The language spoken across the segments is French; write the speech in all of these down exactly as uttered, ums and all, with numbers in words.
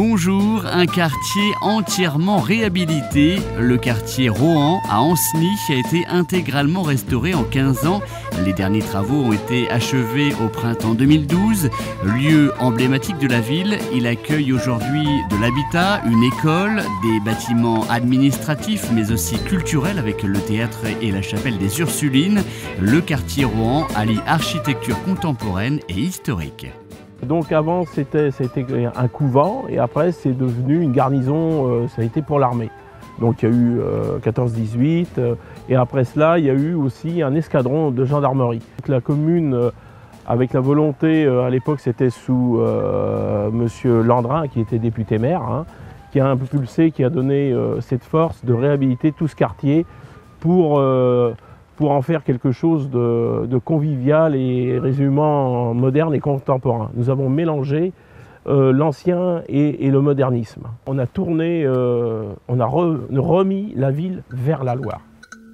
Bonjour, un quartier entièrement réhabilité. Le quartier Rohan à Ancenis a été intégralement restauré en quinze ans. Les derniers travaux ont été achevés au printemps deux mille douze. Lieu emblématique de la ville, il accueille aujourd'hui de l'habitat, une école, des bâtiments administratifs mais aussi culturels avec le théâtre et la chapelle des Ursulines. Le quartier Rohan allie architecture contemporaine et historique. Donc avant c'était un couvent et après c'est devenu une garnison, euh, ça a été pour l'armée. Donc il y a eu euh, quatorze dix-huit euh, et après cela il y a eu aussi un escadron de gendarmerie. Donc, la commune euh, avec la volonté, euh, à l'époque c'était sous euh, monsieur Landrin qui était député maire, hein, qui a impulsé, qui a donné euh, cette force de réhabiliter tout ce quartier pour euh, pour en faire quelque chose de, de convivial et résumant moderne et contemporain. Nous avons mélangé euh, l'ancien et, et le modernisme. On a tourné, euh, on a re, remis la ville vers la Loire.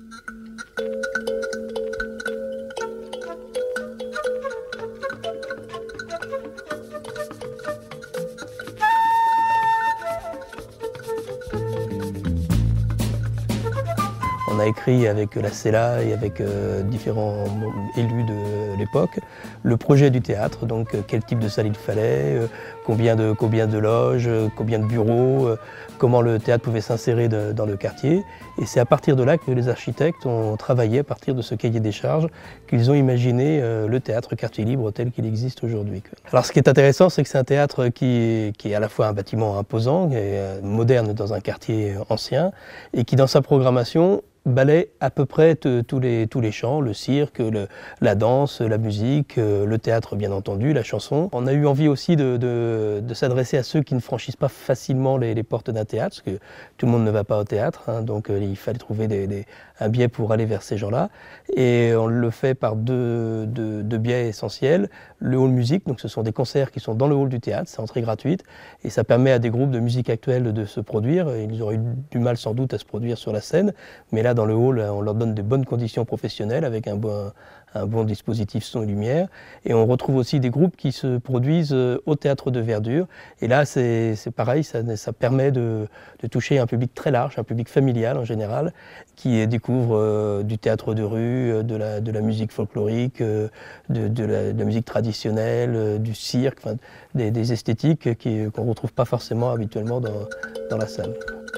On a écrit avec la C E L A et avec euh, différents élus de l'époque le projet du théâtre, donc euh, quel type de salle il fallait, euh, combien, de, combien de loges, euh, combien de bureaux, euh, comment le théâtre pouvait s'insérer dans le quartier. Et c'est à partir de là que les architectes ont travaillé, à partir de ce cahier des charges, qu'ils ont imaginé euh, le théâtre quartier libre tel qu'il existe aujourd'hui. Alors ce qui est intéressant, c'est que c'est un théâtre qui, qui est à la fois un bâtiment imposant, et, euh, moderne dans un quartier ancien, et qui dans sa programmation balaie à peu près tous les, tous les champs, le cirque, le, la danse, la musique, euh, le théâtre bien entendu, la chanson. On a eu envie aussi de, de, de s'adresser à ceux qui ne franchissent pas facilement les, les portes d'un théâtre, parce que tout le monde ne va pas au théâtre, hein, donc euh, il fallait trouver des, des, un biais pour aller vers ces gens-là. Et on le fait par deux, deux, deux biais essentiels. Le hall musique, donc ce sont des concerts qui sont dans le hall du théâtre, c'est entrée gratuite, et ça permet à des groupes de musique actuelle de se produire. Ils auraient eu du mal sans doute à se produire sur la scène, mais là dans le hall, on leur donne de bonnes conditions professionnelles avec un bon, un bon dispositif son et lumière. Et on retrouve aussi des groupes qui se produisent au théâtre de Verdure. Et là, c'est pareil, ça, ça permet de, de toucher un public très large, un public familial en général, qui découvre euh, du théâtre de rue, de la, de la musique folklorique, euh, de, de, la, de la musique traditionnelle, euh, du cirque, enfin, des, des esthétiques qu'on ne retrouve pas forcément habituellement dans, dans la salle.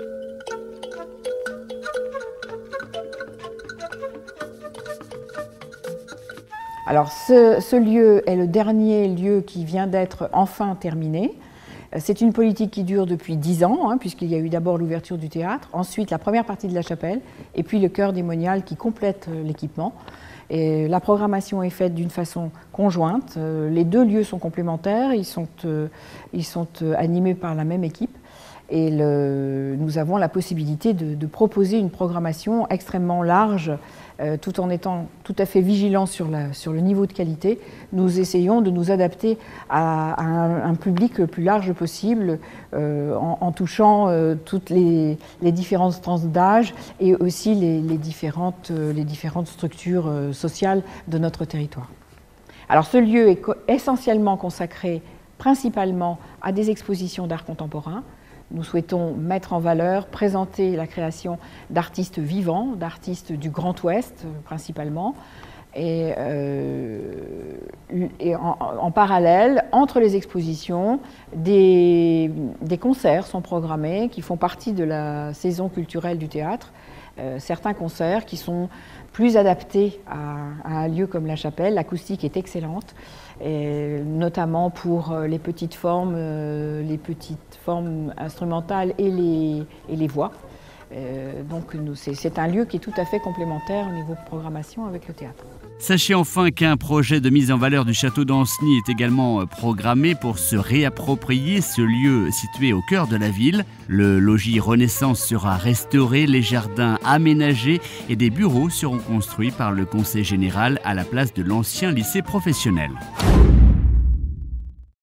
Alors ce, ce lieu est le dernier lieu qui vient d'être enfin terminé. C'est une politique qui dure depuis dix ans, hein, puisqu'il y a eu d'abord l'ouverture du théâtre, ensuite la première partie de la chapelle, et puis le chœur démonial qui complète l'équipement. Et la programmation est faite d'une façon conjointe. Les deux lieux sont complémentaires, ils sont, euh, ils sont animés par la même équipe. Et le, nous avons la possibilité de, de proposer une programmation extrêmement large, euh, tout en étant tout à fait vigilants sur, la, sur le niveau de qualité. Nous essayons de nous adapter à, à un, un public le plus large possible, euh, en, en touchant euh, toutes les, les différentes tranches d'âge et aussi les, les, différentes, euh, les différentes structures euh, sociales de notre territoire. Alors ce lieu est co- essentiellement consacré principalement à des expositions d'art contemporain. Nous souhaitons mettre en valeur, présenter la création d'artistes vivants, d'artistes du Grand Ouest principalement, et, euh, et en, en parallèle, entre les expositions, des, des concerts sont programmés qui font partie de la saison culturelle du théâtre. Euh, certains concerts qui sont plus adaptés à, à un lieu comme la chapelle. L'acoustique est excellente, et notamment pour les petites formes, euh, les petites formes instrumentales et les, et les voix. Euh, donc c'est un lieu qui est tout à fait complémentaire au niveau de programmation avec le théâtre. Sachez enfin qu'un projet de mise en valeur du château d'Ancenis est également programmé pour se réapproprier ce lieu situé au cœur de la ville. Le logis Renaissance sera restauré, les jardins aménagés et des bureaux seront construits par le Conseil général à la place de l'ancien lycée professionnel.